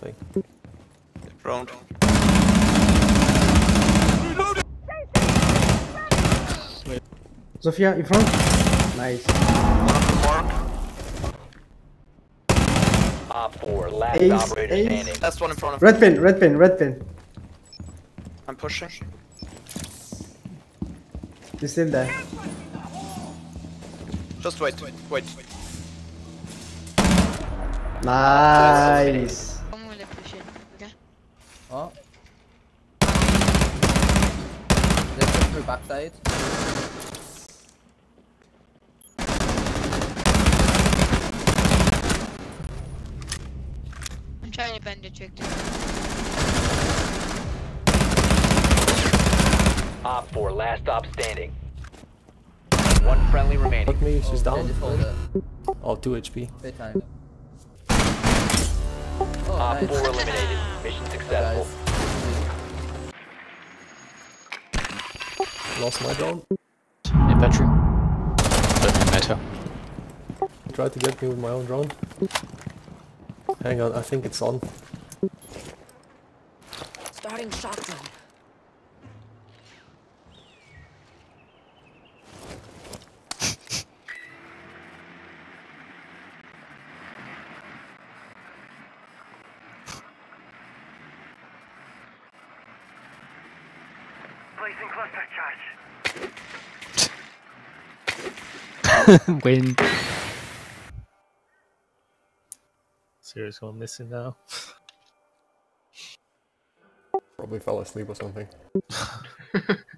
something. Round. Sophia, in front. Nice. One on the mark. Op 4, last Ace, operator ace. standing. Last one in front of Red pin, red pin, red pin. I'm pushing. He's still there. Just wait. Wait. Nice. I'm gonna push it, okay? Oh. Let's go through backside. I'm trying to bend the trick too. Op 4, last stop standing. One friendly remaining. Fuck me, she's Yeah, down. just hold it. Oh, 2 HP. Bit time. Oh, Op nice. 4 eliminated. Mission successful. Lost my drone. Infantry. Doesn't matter. He tried to get me with my own drone. Hang on, I think it's on. Starting shotgun. Placing cluster charge. Win. Serious one missing now. Probably fell asleep or something.